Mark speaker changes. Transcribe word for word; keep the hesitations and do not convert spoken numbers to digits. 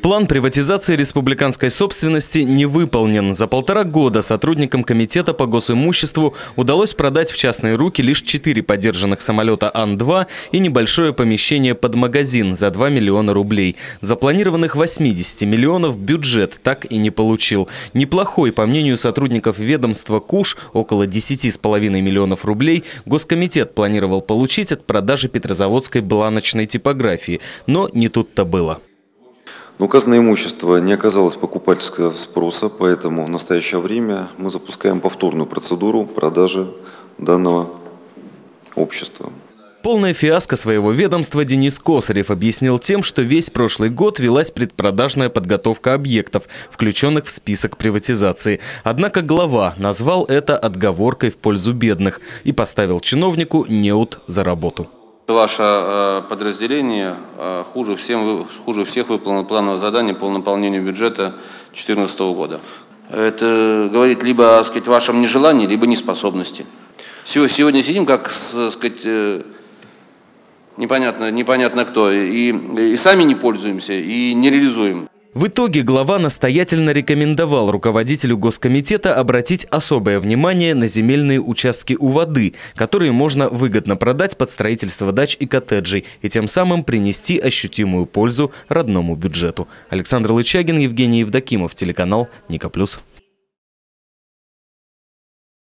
Speaker 1: План приватизации республиканской собственности не выполнен. За полтора года сотрудникам комитета по госимуществу удалось продать в частные руки лишь четыре подержанных самолета Ан два и небольшое помещение под магазин за два миллиона рублей. Запланированных восьмидесяти миллионов бюджет так и не получил. Неплохой, по мнению сотрудников ведомства КУШ, около десяти с половиной миллионов рублей Госкомитет планировал получить от продажи петрозаводской бланочной типографии. Но не тут-то было.
Speaker 2: Но указанное имущество не оказалось покупательского спроса, поэтому в настоящее время мы запускаем повторную процедуру продажи данного общества.
Speaker 1: Полная фиаско своего ведомства Денис Косарев объяснил тем, что весь прошлый год велась предпродажная подготовка объектов, включенных в список приватизации. Однако глава назвал это отговоркой в пользу бедных и поставил чиновнику неуд за работу.
Speaker 3: Ваше подразделение хуже, всем, хуже всех выполнило плановое задание по наполнению бюджета две тысячи четырнадцатого года. Это говорит либо, так сказать, о вашем нежелании, либо неспособности. Сегодня сидим, как, так сказать, непонятно, непонятно кто, и, и сами не пользуемся, и не реализуем.
Speaker 1: В итоге глава настоятельно рекомендовал руководителю Госкомитета обратить особое внимание на земельные участки у воды, которые можно выгодно продать под строительство дач и коттеджей, и тем самым принести ощутимую пользу родному бюджету. Александр Лычагин, Евгений Евдокимов, телеканал Ника Плюс.